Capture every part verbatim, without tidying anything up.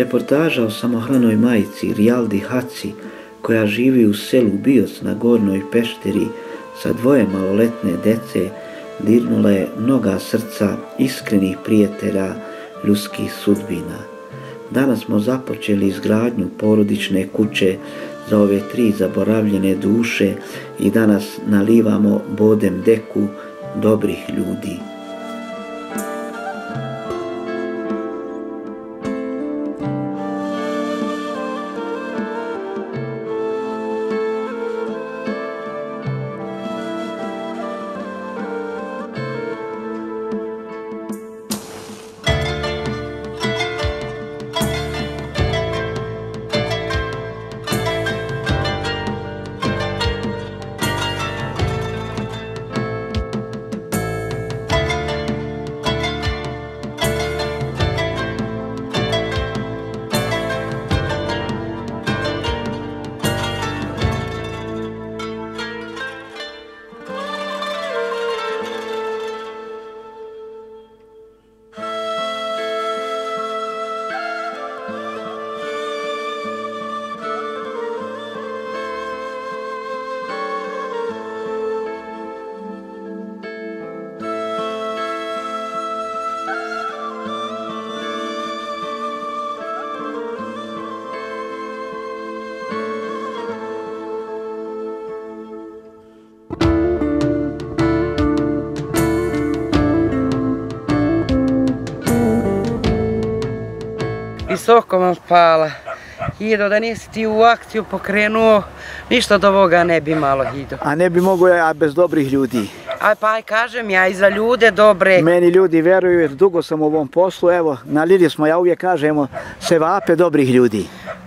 Reportaža o samohranoj majci Rijaldi Haci, koja živi u selu Bios na Gornjoj Pešteri sa dvoje maloletne dece, dirnula je mnoga srca iskrenih prijatelja ljudskih sudbina. Danas smo započeli izgradnju porodične kuće za ove tri zaboravljene duše i danas nalivamo bodem deku dobrih ljudi. Visoko vam hvala. Hido, da nisi ti u akciju pokrenuo, ništa od ovoga ne bi malo, Hido. A ne bi mogo ja bez dobrih ljudi. A pa kažem ja i za ljude dobre. Meni ljudi veruju jer dugo sam u ovom poslu, evo, na Lili smo, ja uvijek kažemo, sevape dobrih ljudi.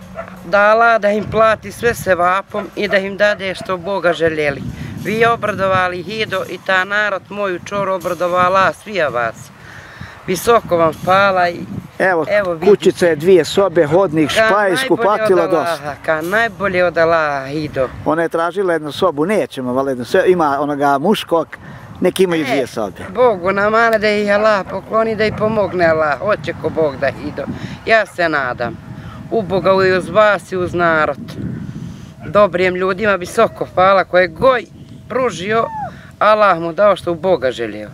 Dala da im plati sve sevapom i da im dade što Boga željeli. Vi obradovali, Hido, i ta narod moju čoru obradovala, svija vas. Visoko vam hvala i Evo, kućica je dvije sobe, hodnik, špajs, kupatilo dosta. Ka najbolje od Allaha, Hido. Ona je tražila jednu sobu, nećemo, valjda, ima onoga muškog, nek imaju dvije sobe. Bogu namane da ih Allah pokloni, da ih pomogne Allah, hoće ko Bog da, Hido. Ja se nadam, u Boga i uz vas i uz narod. Dobrim ljudima visoko hvala, koje goj pružio, Allah mu dao što u Boga želio.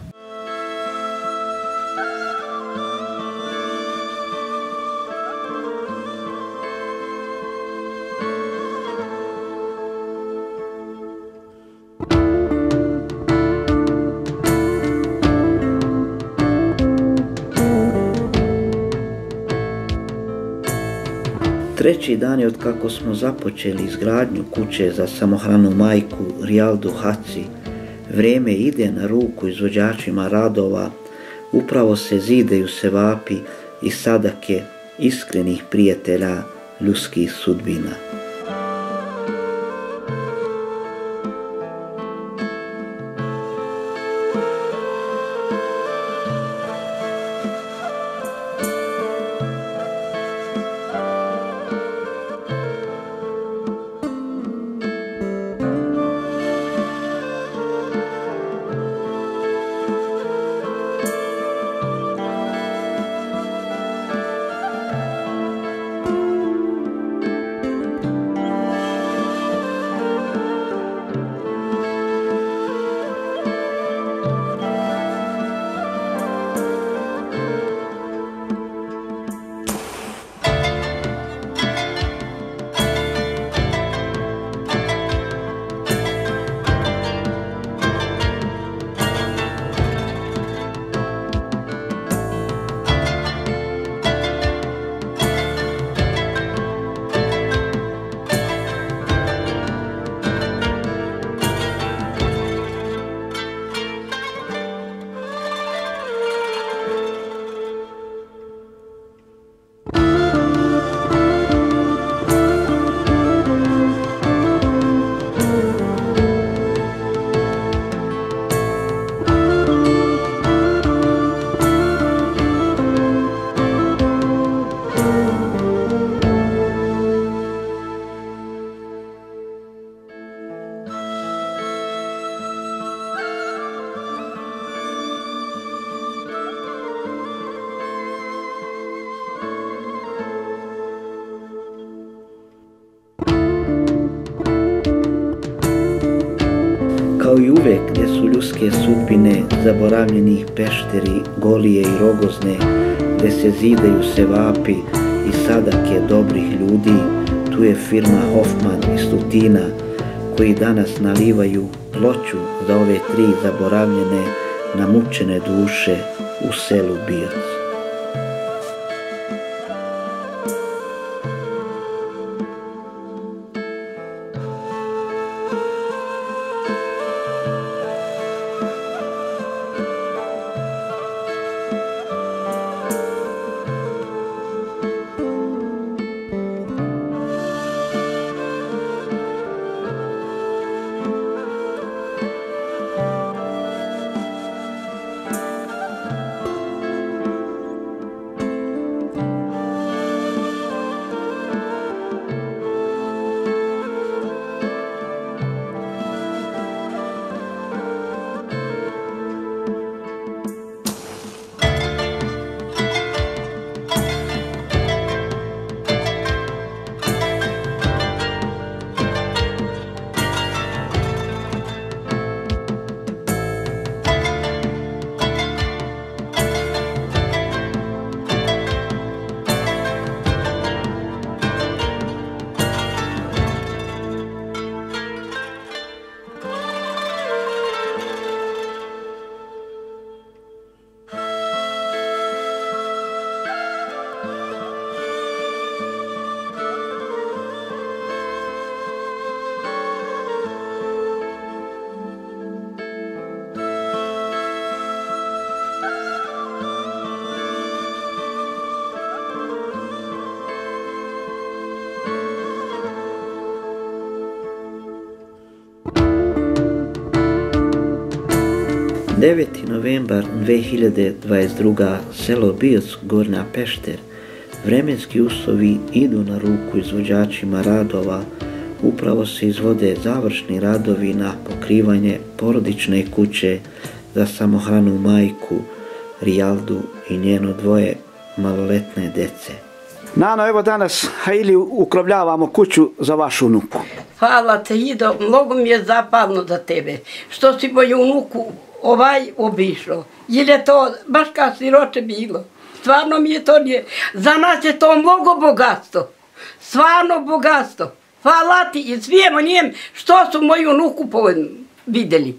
Treći dan je od kako smo započeli izgradnju kuće za samohranu majku Rijaldu Haci. Vrijeme ide na ruku izvođačima radova, upravo se zidaju sevapi i sadake iskrenih prijatelja ljudskih sudbina. Kao i uvek gdje su ljudske sudbine, zaboravljenih Pešteri, Golije i Rogozne, gdje se zidaju sevapi i sadake dobrih ljudi, tu je firma Hoffman iz Tutina, koji danas nalivaju ploču za ove tri zaboravljene, namučene duše u selu Bioc. deveti novembar dve hiljade dvadeset druge. selo Bioc, Gornja Pešter. Vremenski uslovi idu na ruku izvođačima radova. Upravo se izvode završni radovi na pokrivanje porodične kuće za samohranu majku Rijaldu i njeno dvoje maloletne dece. Nano, evo danas ili ukrovljavamo kuću za vašu unuku. Hvala te, Ido, mnogo mi je zapalno za tebe, što si moju unuku ovaj obišao. Jer je to baš kao siroče bilo. Stvarno mi je to nije. Za nas je to mnogo bogatstvo. Stvarno bogatstvo. Hvala ti i svijemo njem što su moju unuku vidjeli.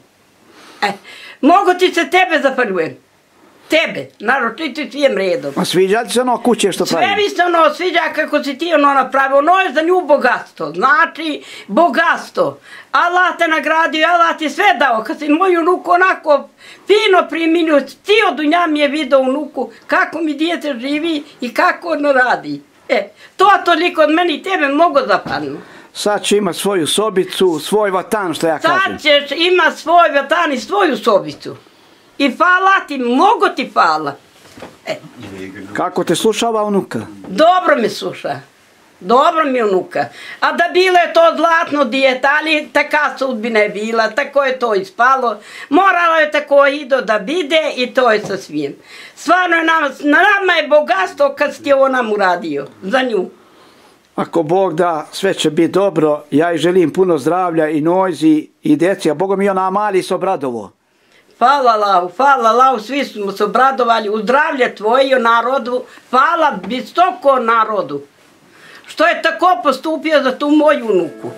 E, mnogo ti se tebe zahvaljujem. Tebe, naročito i svijem redom. A sviđa ti se ono kuće što pravi? Sve mi se ono sviđa kako si ti ono napravio. Ono je za nju bogatstvo. Znači, bogatstvo. Allah te nagradio, Allah ti sve dao. Kad si moju unuku onako fino primilio, cijel dunja mi je vidio unuku kako mi dijete živi i kako ono radi. E, to toliko od meni i tebe mnogo zapadno. Sad će ima svoju sobicu, svoj vatan, što ja kažem. Sad ćeš ima svoj vatan i svoju sobicu. I hvala ti, mnogo ti hvala. E. Kako te slušava unuka? Dobro me sluša. Dobro mi unuka. A da bilo je to zlatno dijete, ali taka sudbina je bila, tako je to ispalo. Moralo je tako Ido da bide i to je sa svim. Stvarno je nama, nama je bogatstvo kad si ti ovo nam uradio, za nju. Ako Bog da, sve će biti dobro. Ja i želim puno zdravlja i Nojzi i deci, a Bogom i ona mali se obradovo. Hvala Allahu, hvala Allahu, svi smo se obradovali u zdravlje tvoje narodu, hvala visoko narodu, što je tako postupio za tu moju unuku.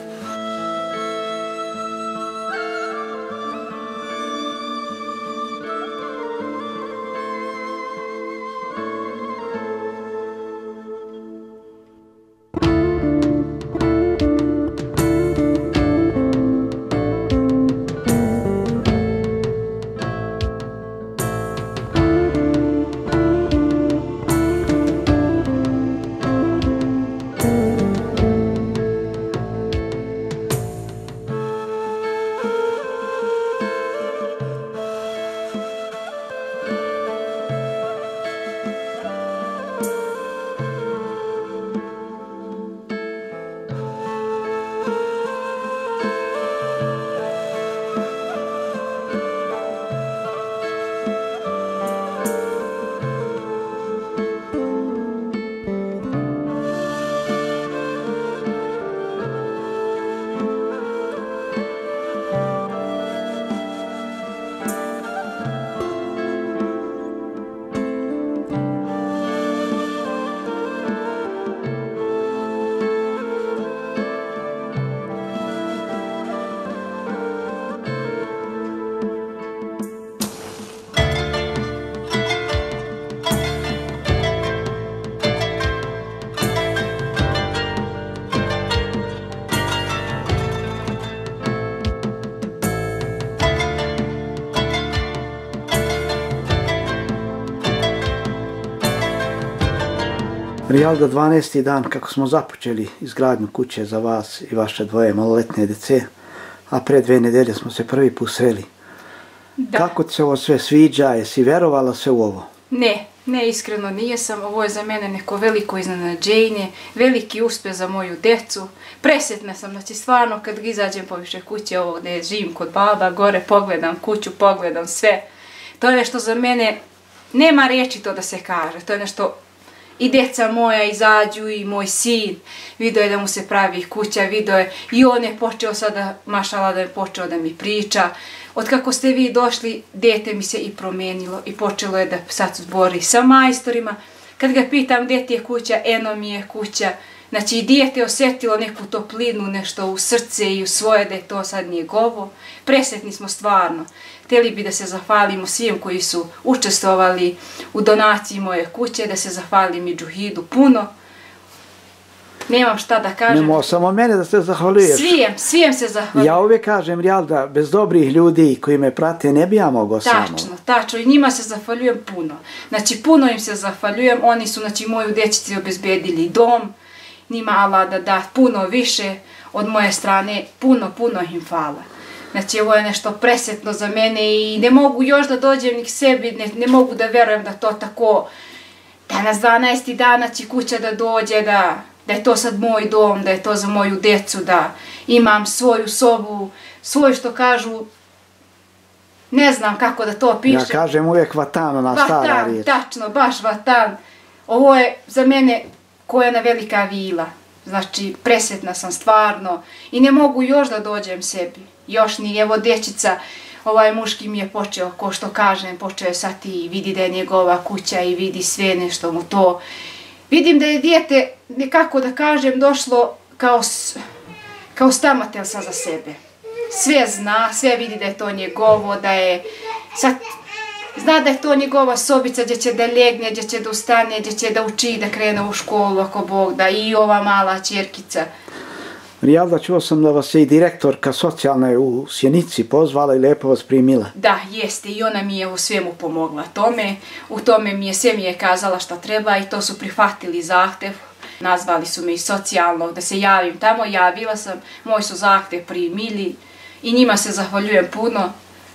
Rijalda, dvanaesti dan kako smo započeli izgradnju kuće za vas i vaše dvoje maloletne dece, a pre dve nedelje smo se prvi put sreli. Da. Kako ti se ovo sve sviđa? Jesi verovala se u ovo? Ne, ne, iskreno nijesam. Ovo je za mene neko veliko iznenađenje, veliki uspjeh za moju decu. Presretna sam, znači stvarno kad izađem poviše kuće ovo gdje živim kod baba, gore pogledam kuću, pogledam sve. To je nešto za mene, nema riječi to da se kaže, to je nešto. I djeca moja izađu i moj sin, vidio je da mu se pravi kuća, vidio je i on je počeo sada, mašala da je počeo da mi priča. Od kako ste vi došli, dete mi se i promijenilo i počelo je da sad zbori sa majstorima. Kad ga pitam gdje ti je kuća, eno mi je kuća. Znači i dijete je osjetilo neku toplinu, nešto u srce i u svoje da je to sad njegovo. Presretni smo stvarno. Htjeli bi da se zahvalimo svim koji su učestvovali u donaciji moje kuće, da se zahvalim i Džuhidu puno. Nemam šta da kažem. Nemo samo mene da se zahvaljuješ. Svijem, svijem se zahvaljujem. Ja uvijek kažem, Rijalda, bez dobrih ljudi koji me prate ne bi ja mogao samo. Tačno, tačno. I njima se zahvaljujem puno. Znači, puno im se zahvaljujem. Oni su, znači, moju dječici obezbedili dom. Njima Allah da da puno više od moje strane. Puno, puno im hvala. Znači, ovo je nešto presretno za mene i ne mogu još da dođem ni k sebi, ne, ne mogu da verujem da to tako, danas dvanaesti dana će kuća da dođe, da, da je to sad moj dom, da je to za moju decu, da imam svoju sobu, svoju što kažu, ne znam kako da to pišem. Ja kažem uvijek vatan, ona stara riječ. Vatan, tačno, baš vatan. Ovo je za mene koja je velika vila. Znači, presretna sam stvarno i ne mogu još da dođem sebi. Još ni, evo dječica, ovaj muški mi je počeo, ko što kažem, počeo je sad i vidi da je njegova kuća i vidi sve nešto mu to. Vidim da je dijete, nekako da kažem, došlo kao, kao stamatelj sa za sebe. Sve zna, sve vidi da je to njegovo, da je sad, zna da je to njegova sobica gdje će da ljegne, gdje će da ustane, gdje će da uči, da krene u školu ako Bog da, i ova mala ćerkica. Rijalda, čuo sam da vas je i direktorka socijalne u Sjenici pozvala i lijepo vas primila. Da, jeste, i ona mi je u svemu pomogla tome. U tome mi je, sve mi je kazala šta treba i to su prihvatili zahtev. Nazvali su me i socijalno da se javim tamo, javila sam, moj su zahtev primili i njima se zahvaljujem puno.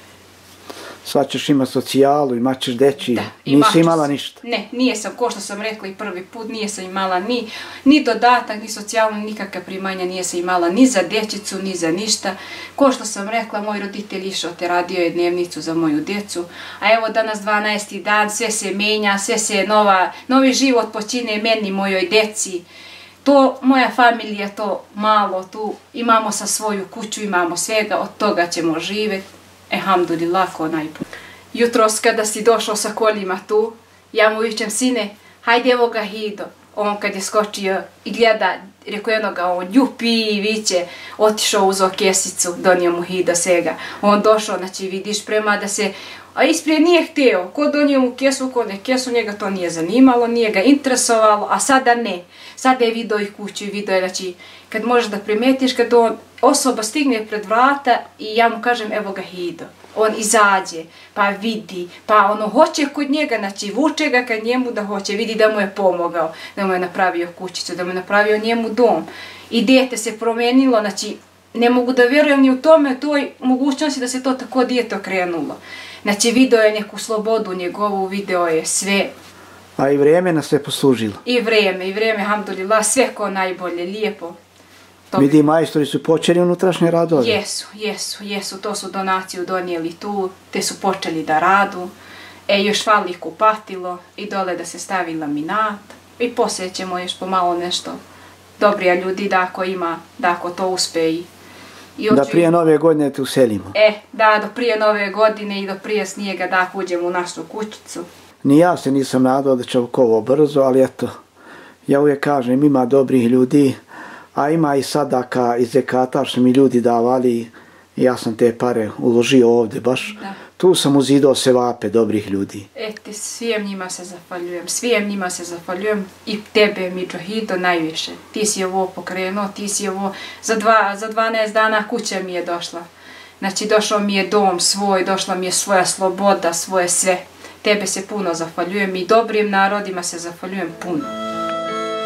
Sad ćeš imati socijalu, imat ćeš deći, Da, nisi imala ništa. Ne, nije sam, ko što sam rekla i prvi put, nije sam imala ni, ni dodatak, ni socijalno, nikakva primanja nije sam imala ni za dječicu, ni za ništa. Ko što sam rekla, moj roditelj išao te radio je dnevnicu za moju djecu, a evo danas dvanaesti dan, sve se menja, sve se nova, novi život počine meni, mojoj djeci. To, moja familija, to malo, tu imamo sa svoju kuću, imamo svega, od toga ćemo živjeti. Elhamdulillah, ko najbolje. Jutros kada si došao sa koljima tu, ja mu vičem, sine, hajde evo ga Hido. On kad je skočio i gleda, rekao jednoga, on ljupi i viće, otišao uzo kesicu, donio mu Hido svega. On došao, znači vidiš prema da se, a isprije nije htio, ko donio mu kesu, ko ne kesu, njega to nije zanimalo, nije ga interesovalo, a sada ne. Sada je vidio i kuću i vidio je, znači, kad možeš da primetiš, kad on, osoba stigne pred vrata i ja mu kažem, evo ga Hido. On izađe, pa vidi, pa ono hoće kod njega, znači vuče ga kad njemu da hoće, vidi da mu je pomogao, da mu je napravio kućicu, da mu je napravio njemu dom. I dijete se promenilo, znači ne mogu da vjerujem ni u tome, toj mogućnosti da se to tako dijete okrenulo. Znači video je neku slobodu njegovu, video je sve. A i vrijeme nas je poslužilo. I vrijeme, i vrijeme, alhamdulillah, sve ko najbolje, lijepo. To vidi, majstori su počeli unutrašnje radove. Jesu, jesu, jesu, to su donaciju donijeli tu, te su počeli da radu. E, još fali kupatilo i dole da se stavi laminat. I poslije ćemo još pomalo nešto dobrija ljudi da ako ima, da ako to uspe i... I da prije nove godine te uselimo. E, da, do prije nove godine i do prije snijega da uđemo u našu kućicu. Ni ja se nisam nadao da će ovo brzo, ali eto, ja uvijek kažem, ima dobrih ljudi, a ima i sadaka i zekata što mi ljudi davali, ja sam te pare uložio ovdje baš. Da. Tu sam uzidao sevape dobrih ljudi. Ete, svijem njima se zahvaljujem, svijem njima se zahvaljujem i tebe, Midžuhido, najviše. Ti si ovo pokrenuo, ti si ovo, za, dva, za dvanaest dana kuća mi je došla. Znači, došao mi je dom svoj, došla mi je svoja sloboda, svoje sve. Tebe se puno zahvaljujem i dobrim narodima se zahvaljujem puno.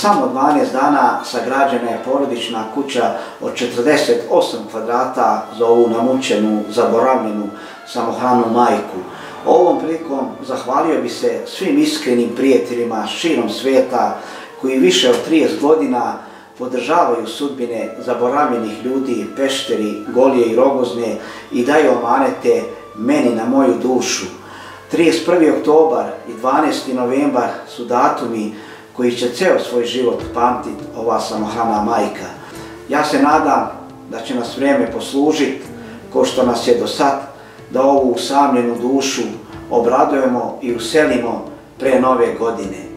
samo dvanaest dana sagrađena je porodična kuća od četrdeset osam kvadrata za ovu namučenu, zaboravljenu samohranu majku. Ovom prilikom zahvalio bi se svim iskrenim prijateljima širom svijeta koji više od trideset godina podržavaju sudbine zaboravljenih ljudi Pešteri, Golije i Rogozne i daju omanete meni na moju dušu. trideset prvi oktobar i dvanaesti novembar su datumi koji će ceo svoj život pamtiti ova samohrana majka. Ja se nadam da će nas vrijeme poslužiti, ko što nas je do sad, da ovu usamljenu dušu obradujemo i uselimo pre nove godine.